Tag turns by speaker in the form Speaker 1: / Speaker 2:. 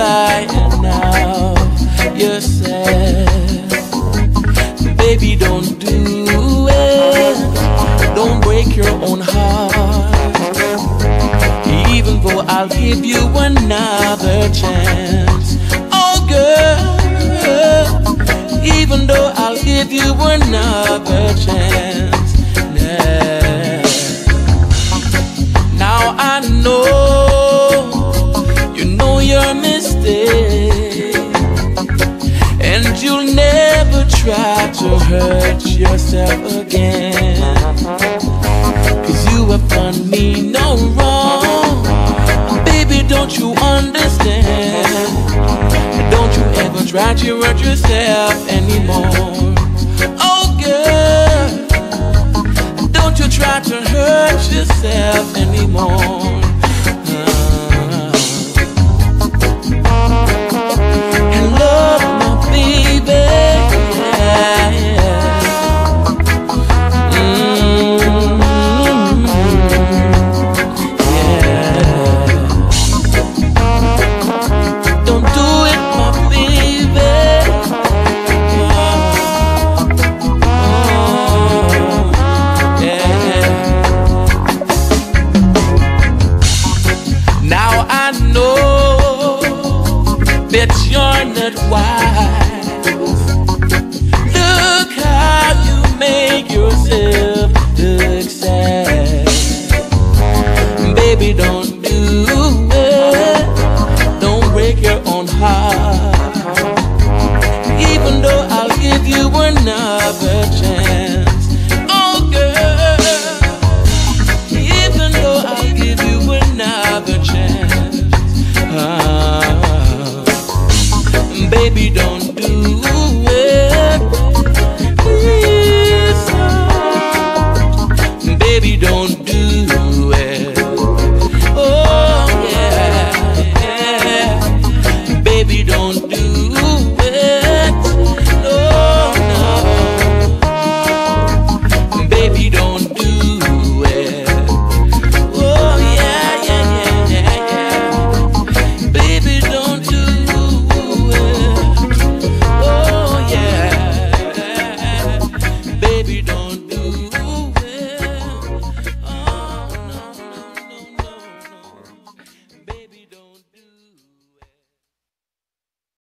Speaker 1: by now you're sad. Baby, don't do it. Don't break your own heart. Even though I'll give you another chance. Oh girl, even though I'll give you another chance. Now I know you know your mistake, and you'll never try to hurt yourself again. 'Cause you have done me no wrong. Baby, don't you understand? Don't you ever try to hurt yourself anymore.